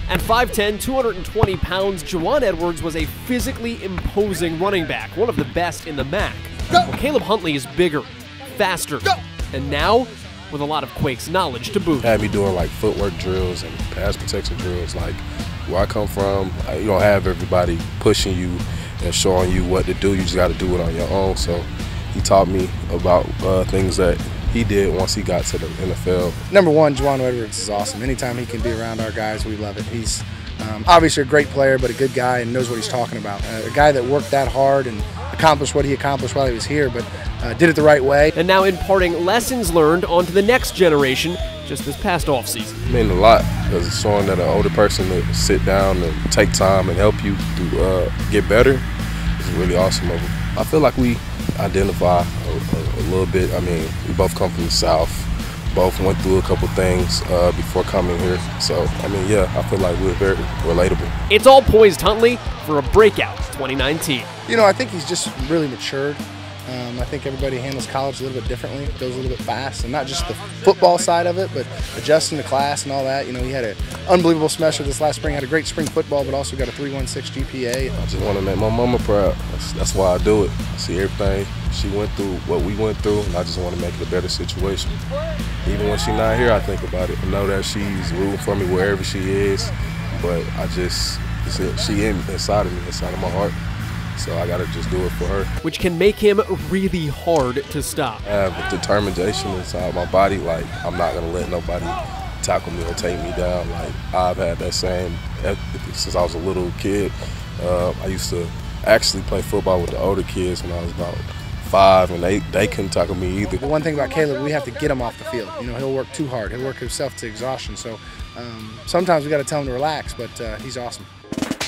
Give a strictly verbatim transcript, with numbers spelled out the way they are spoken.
At five ten, two hundred twenty pounds, Juwan Edwards was a physically imposing running back, one of the best in the M A C. Well, Caleb Huntley is bigger, faster, Go. and now with a lot of Quake's knowledge to boot. Had me doing like footwork drills and pass protection drills. Like where I come from, you don't have everybody pushing you and showing you what to do. You just got to do it on your own. So he taught me about uh, things that he did once he got to the N F L. Number one, Juwan Edwards is awesome. Anytime he can be around our guys, we love it. He's um, obviously a great player, but a good guy and knows what he's talking about. Uh, a guy that worked that hard and accomplished what he accomplished while he was here, but uh, did it the right way. And now imparting lessons learned onto the next generation just this past offseason. It meant a lot because it's showing that an older person to sit down and take time and help you to uh, get better is really awesome of him. I feel like we identify a, a, a little bit. I mean, we both come from the South, both went through a couple things uh, before coming here. So, I mean, yeah, I feel like we're very relatable. It's all poised Huntley for a breakout twenty nineteen. You know, I think he's just really matured. Um, I think everybody handles college a little bit differently, goes a little bit fast, and not just the football side of it, but adjusting to class and all that. You know, he had an unbelievable semester this last spring, had a great spring football, but also got a three point one six G P A. I just want to make my mama proud. That's, that's why I do it. I see everything she went through, what we went through, and I just want to make it a better situation. Even when she's not here, I think about it. I know that she's rooting for me wherever she is, but I just, she in, inside of me, inside of my heart. So I gotta just do it for her. Which can make him really hard to stop. I have a determination inside my body, like I'm not gonna let nobody tackle me or take me down. Like I've had that same since I was a little kid. Uh, I used to actually play football with the older kids when I was about five, and they, they couldn't tackle me either. The one thing about Caleb, we have to get him off the field. You know, he'll work too hard. He'll work himself to exhaustion. So um, sometimes we gotta tell him to relax, but uh, he's awesome.